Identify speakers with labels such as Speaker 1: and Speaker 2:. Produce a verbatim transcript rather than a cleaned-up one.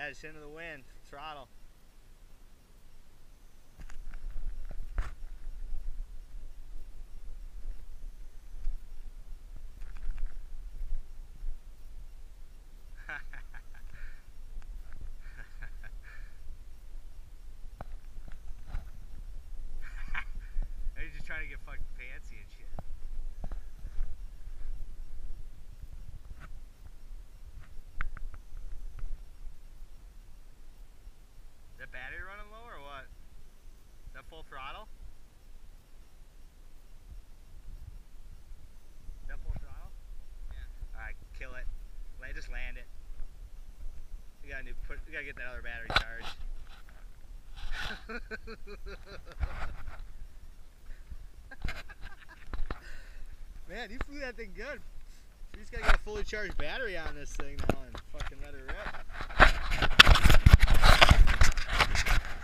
Speaker 1: edge, into the wind, throttle. He's just trying to get fucking fancy and shit. Is that battery running low or what? Is that full throttle? Is that full throttle? Yeah. Alright, kill it. Land, just land it. We gotta, new, put, we gotta get that other battery charged. Man, you flew that thing good. You just gotta get a fully charged battery on this thing now and fucking let her rip.